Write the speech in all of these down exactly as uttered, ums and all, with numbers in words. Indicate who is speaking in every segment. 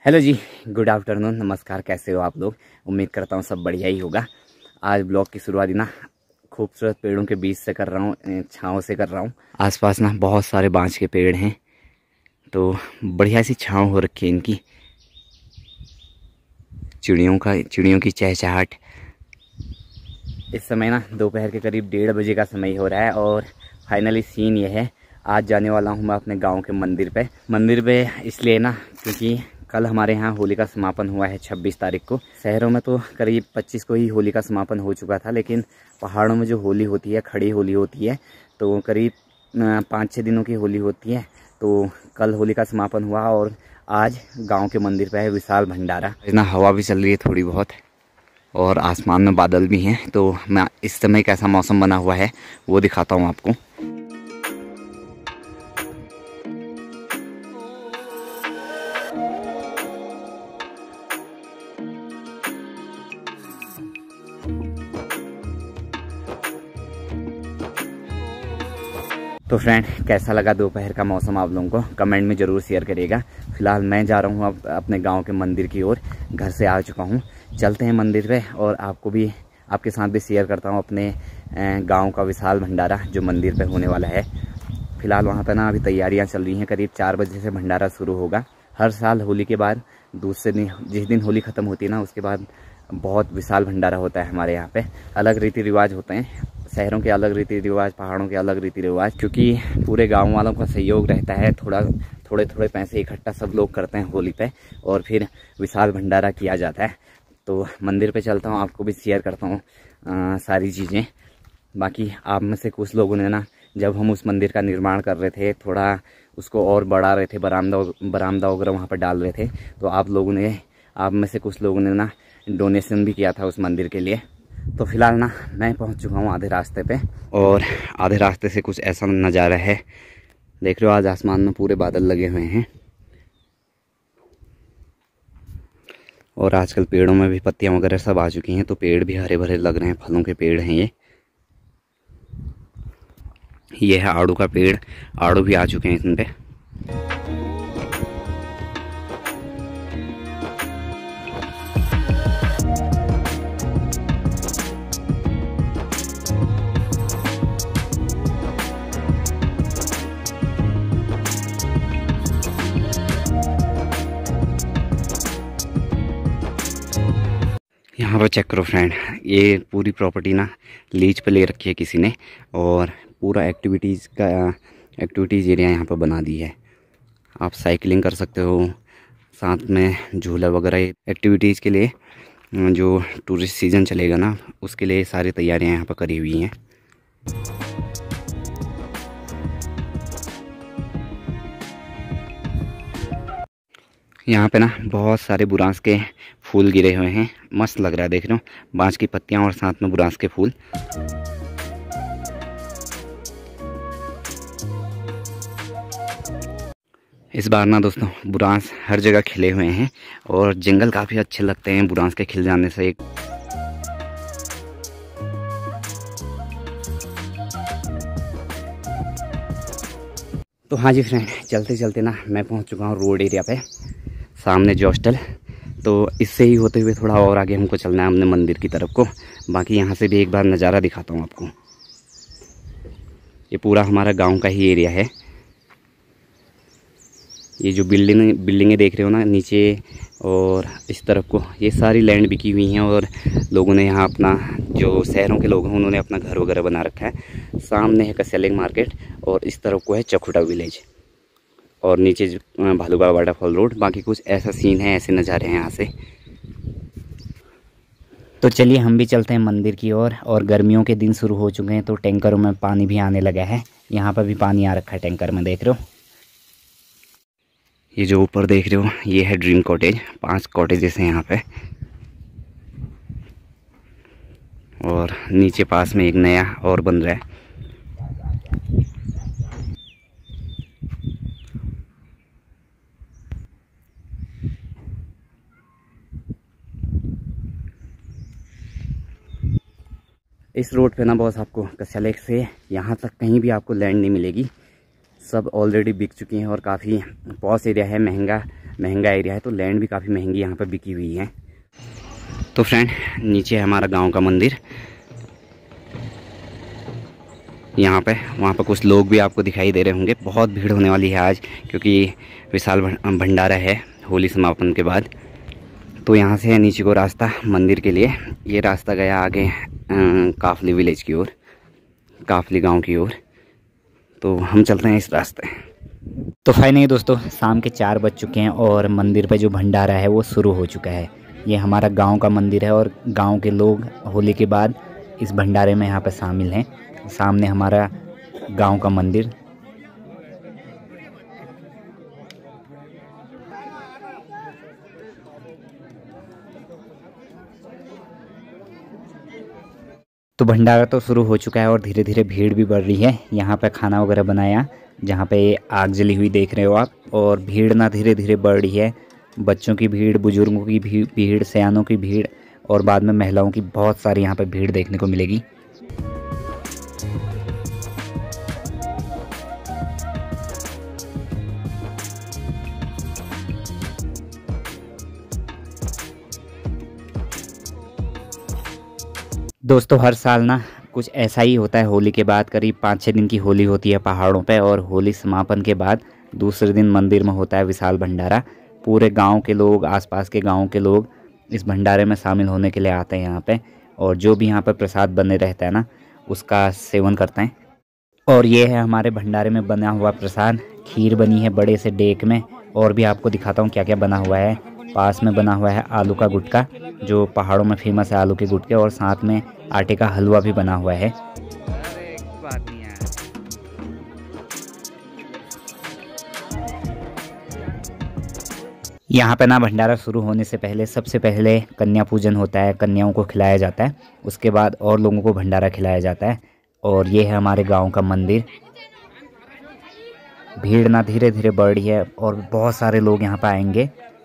Speaker 1: Hello जी, good afternoon, नमस्कार। कैसे हो आप लोग? उम्मीद करता हूँ सब बढ़िया ही होगा। आज ब्लॉग की शुरुआत ना खूबसूरत पेड़ों के बीच से कर रहा हूँ, छाँव से कर रहा हूँ। आसपास ना बहुत सारे बांज के पेड़ हैं, तो बढ़िया सी छाँव हो रखी है इनकी। चिड़ियों का चिड़ियों की चहचहाहट। इस समय ना दोपहर के करीब डेढ़ बजे का समय हो रहा है और फाइनली सीन ये है, आज जाने वाला हूँ मैं अपने गांव के मंदिर पे। मंदिर पे इसलिए ना क्योंकि कल हमारे यहाँ होली का समापन हुआ है छब्बीस तारीख को। शहरों में तो करीब पच्चीस को ही होली का समापन हो चुका था, लेकिन पहाड़ों में जो होली होती है, खड़ी होली होती है, तो करीब पाँच छः दिनों की होली होती है। तो कल होली का समापन हुआ और आज गाँव के मंदिर पर है विशाल भंडारा। इतना हवा भी चल रही है थोड़ी बहुत और आसमान में बादल भी हैं, तो मैं इस समय कैसा मौसम बना हुआ है वो दिखाता हूँ आपको। तो फ्रेंड, कैसा लगा दोपहर का मौसम आप लोगों को कमेंट में ज़रूर शेयर करिएगा। फिलहाल मैं जा रहा हूँ अब अपने गांव के मंदिर की ओर। घर से आ चुका हूँ, चलते हैं मंदिर पे और आपको भी आपके साथ भी शेयर करता हूँ अपने गांव का विशाल भंडारा जो मंदिर पे होने वाला है। फिलहाल वहाँ पे ना अभी तैयारियाँ चल रही हैं, करीब चार बजे से भंडारा शुरू होगा। हर साल होली के बाद दूसरे दिन, जिस दिन होली ख़त्म होती है ना, उसके बाद बहुत विशाल भंडारा होता है हमारे यहाँ पे। अलग रीति रिवाज होते हैं, शहरों के अलग रीति रिवाज, पहाड़ों के अलग रीति रिवाज, क्योंकि पूरे गांव वालों का सहयोग रहता है। थोड़ा थोड़े थोड़े पैसे इकट्ठा सब लोग करते हैं होली पे और फिर विशाल भंडारा किया जाता है। तो मंदिर पे चलता हूँ, आपको भी शेयर करता हूँ सारी चीज़ें। बाकी आप में से कुछ लोगों ने ना, जब हम उस मंदिर का निर्माण कर रहे थे, थोड़ा उसको और बढ़ा रहे थे, बरामदा बरामदा वगैरह वहाँ पर डाल रहे थे, तो आप लोगों ने आप में से कुछ लोगों ने ना डोनेशन भी किया था उस मंदिर के लिए। तो फिलहाल ना मैं पहुंच चुका हूं आधे रास्ते पे और आधे रास्ते से कुछ ऐसा नज़ारा है, देख रहे हो, आज आसमान में पूरे बादल लगे हुए हैं और आजकल पेड़ों में भी पत्तियां वगैरह सब आ चुकी हैं, तो पेड़ भी हरे भरे लग रहे हैं। फलों के पेड़ हैं ये ये है आड़ू का पेड़, आड़ू भी आ चुके हैं इसमें पे। यहाँ पर चेक करो फ्रेंड, ये पूरी प्रॉपर्टी ना लीज पे ले रखी है किसी ने और पूरा एक्टिविटीज़ का एक्टिविटीज़ एरिया यहाँ पर बना दी है। आप साइकिलिंग कर सकते हो, साथ में झूला वगैरह एक्टिविटीज़ के लिए। जो टूरिस्ट सीज़न चलेगा ना, उसके लिए सारी तैयारियाँ यहाँ पर करी हुई हैं। यहाँ पे ना बहुत सारे बुरांस के फूल गिरे हुए हैं, मस्त लग रहा है, देख रहे हो, बांस की पत्तियाँ और साथ में बुरांस के फूल। इस बार ना दोस्तों बुरांस हर जगह खिले हुए हैं और जंगल काफ़ी अच्छे लगते हैं बुरांस के खिल जाने से। एक तो हाँ जी फ्रेंड, चलते चलते ना मैं पहुँच चुका हूँ रोड एरिया पे, सामने जो हॉस्टल। तो इससे ही होते हुए थोड़ा और आगे हमको चलना है अपने मंदिर की तरफ को। बाकी यहाँ से भी एक बार नज़ारा दिखाता हूँ आपको। ये पूरा हमारा गांव का ही एरिया है। ये जो बिल्डिंग बिल्डिंगें देख रहे हो ना नीचे और इस तरफ को, ये सारी लैंड बिकी हुई हैं और लोगों ने यहाँ अपना, जो शहरों के लोग हैं उन्होंने अपना घर वगैरह बना रखा है। सामने है कसेलिंग मार्केट और इस तरफ को है चखुटा विलेज और नीचे भालूगढ़ वाटरफॉल रोड। बाकी कुछ ऐसा सीन है, ऐसे नज़ारे हैं यहाँ से। तो चलिए हम भी चलते हैं मंदिर की ओर। और, और गर्मियों के दिन शुरू हो चुके हैं तो टैंकरों में पानी भी आने लगा है। यहाँ पर भी पानी आ रखा है टैंकर में, देख रहे हो। ये जो ऊपर देख रहे हो ये है ड्रीम कॉटेज। पांच कॉटेजेस हैं यहाँ पे और नीचे पास में एक नया और बन रहा है। इस रोड पे ना बॉस आपको कस्यालेक से यहाँ तक कहीं भी आपको लैंड नहीं मिलेगी। सब ऑलरेडी बिक चुकी हैं और काफ़ी पॉश एरिया है, महंगा महंगा एरिया है, तो लैंड भी काफ़ी महंगी यहाँ पर बिकी हुई है। तो फ्रेंड नीचे है हमारा गांव का मंदिर, यहाँ पे वहाँ पर कुछ लोग भी आपको दिखाई दे रहे होंगे। बहुत भीड़ होने वाली है आज, क्योंकि विशाल भंडारा है होली समापन के बाद। तो यहाँ से है नीचे को रास्ता मंदिर के लिए। ये रास्ता गया आगे काफली विलेज की ओर, काफली गांव की ओर। तो हम चलते हैं इस रास्ते। तो फाइनली दोस्तों शाम के चार बज चुके हैं और मंदिर पे जो भंडारा है वो शुरू हो चुका है। ये हमारा गांव का मंदिर है और गांव के लोग होली के बाद इस भंडारे में यहाँ पे शामिल हैं। सामने हमारा गांव का मंदिर। तो भंडारा तो शुरू हो चुका है और धीरे धीरे भीड़ भी बढ़ रही है। यहाँ पे खाना वगैरह बनाया, जहाँ पे आग जली हुई देख रहे हो आप, और भीड़ ना धीरे धीरे बढ़ रही है। बच्चों की भीड़, बुजुर्गों की भी भीड़, सयानों की भीड़ और बाद में महिलाओं की बहुत सारी यहाँ पे भीड़ देखने को मिलेगी। दोस्तों हर साल ना कुछ ऐसा ही होता है। होली के बाद करीब पाँच छः दिन की होली होती है पहाड़ों पे, और होली समापन के बाद दूसरे दिन मंदिर में होता है विशाल भंडारा। पूरे गांव के लोग, आसपास के गांव के लोग इस भंडारे में शामिल होने के लिए आते हैं यहाँ पे, और जो भी यहाँ पे प्रसाद बने रहता है ना उसका सेवन करते हैं। और ये है हमारे भंडारे में बना हुआ प्रसाद। खीर बनी है बड़े से डेक में, और भी आपको दिखाता हूँ क्या क्या बना हुआ है। पास में बना हुआ है आलू का गुटका, जो पहाड़ों में फेमस है आलू के गुटके, और साथ में आटे का हलवा भी बना हुआ है। यहाँ पे ना भंडारा शुरू होने से पहले सबसे पहले कन्या पूजन होता है, कन्याओं को खिलाया जाता है। उसके बाद और लोगों को भंडारा खिलाया जाता है। और ये है हमारे गांव का मंदिर। भीड़ ना धीरे धीरे बढ़ रही है और बहुत सारे लोग यहाँ पे आएंगे।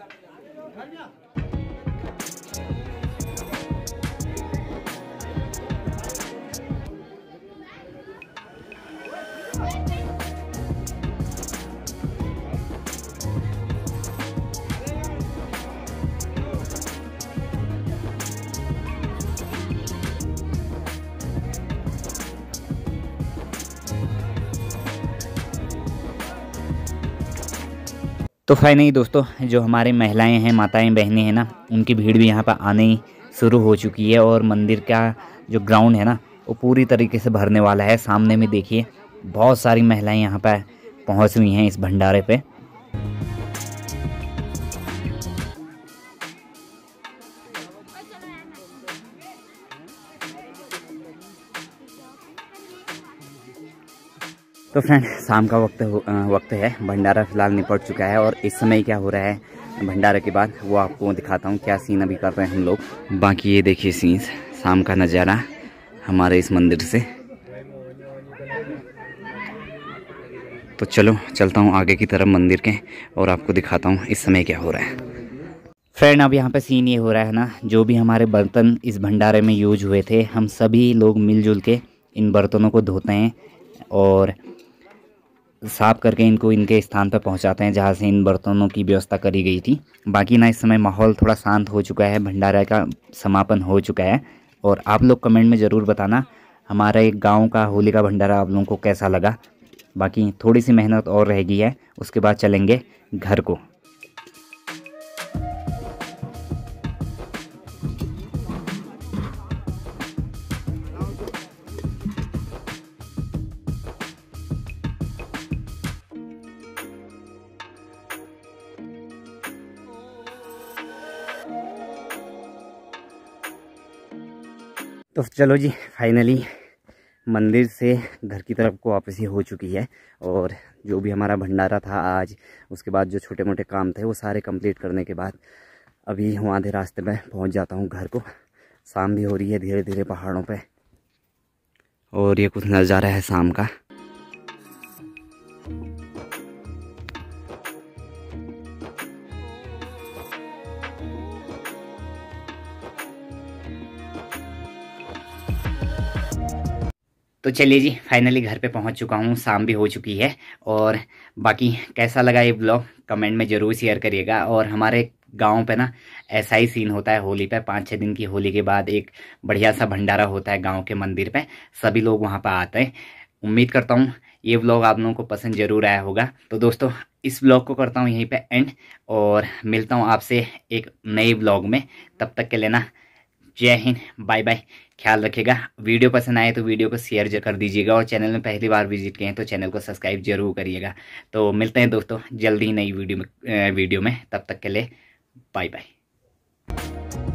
Speaker 1: तो फाइनली दोस्तों जो हमारे महिलाएं हैं, माताएं, बहनें हैं ना, उनकी भीड़ भी यहाँ पर आने शुरू हो चुकी है। और मंदिर का जो ग्राउंड है ना वो पूरी तरीके से भरने वाला है। सामने में देखिए बहुत सारी महिलाएं यहाँ पर पहुँच हुई हैं इस भंडारे पे। तो फ्रेंड शाम का वक्त वक्त है, भंडारा फिलहाल निपट चुका है। और इस समय क्या हो रहा है भंडारे के बाद वो आपको दिखाता हूँ, क्या सीन अभी कर रहे हैं हम लोग। बाकी ये देखिए सीन शाम का नज़ारा हमारे इस मंदिर से। तो चलो चलता हूँ आगे की तरफ मंदिर के, और आपको दिखाता हूँ इस समय क्या हो रहा है। फ्रेंड अब यहाँ पे सीन ये हो रहा है ना, जो भी हमारे बर्तन इस भंडारे में यूज हुए थे, हम सभी लोग मिलजुल के इन बर्तनों को धोते हैं और साफ करके इनको इनके स्थान पर पहुंचाते हैं जहां से इन बर्तनों की व्यवस्था करी गई थी। बाकी ना इस समय माहौल थोड़ा शांत हो चुका है, भंडारा का समापन हो चुका है। और आप लोग कमेंट में ज़रूर बताना हमारा एक गांव का होली का भंडारा आप लोगों को कैसा लगा। बाकी थोड़ी सी मेहनत और रह गई है, उसके बाद चलेंगे घर को। तो चलो जी फाइनली मंदिर से घर की तरफ को वापसी हो चुकी है। और जो भी हमारा भंडारा था आज, उसके बाद जो छोटे मोटे काम थे वो सारे कंप्लीट करने के बाद अभी हम आधे रास्ते में पहुंच जाता हूं घर को। शाम भी हो रही है धीरे धीरे पहाड़ों पे, और ये कुछ नज़ारा है शाम का। तो चलिए जी, फाइनली घर पे पहुंच चुका हूँ, शाम भी हो चुकी है। और बाकी कैसा लगा ये ब्लॉग कमेंट में ज़रूर शेयर करिएगा। और हमारे गांव पे ना ऐसा ही सीन होता है होली पे। पाँच छः दिन की होली के बाद एक बढ़िया सा भंडारा होता है गांव के मंदिर पे, सभी लोग वहां पर आते हैं। उम्मीद करता हूँ ये व्लॉग आप लोगों को पसंद जरूर आया होगा। तो दोस्तों इस व्लॉग को करता हूँ यहीं पे एंड, और मिलता हूँ आपसे एक नए व्लॉग में। तब तक के लिए ना जय हिंद, बाय बाय, ख्याल रखिएगा। वीडियो पसंद आए तो वीडियो को शेयर कर दीजिएगा, और चैनल में पहली बार विजिट किए हैं तो चैनल को सब्सक्राइब जरूर करिएगा। तो मिलते हैं दोस्तों जल्दी ही नई वीडियो में वीडियो में तब तक के लिए बाय बाय।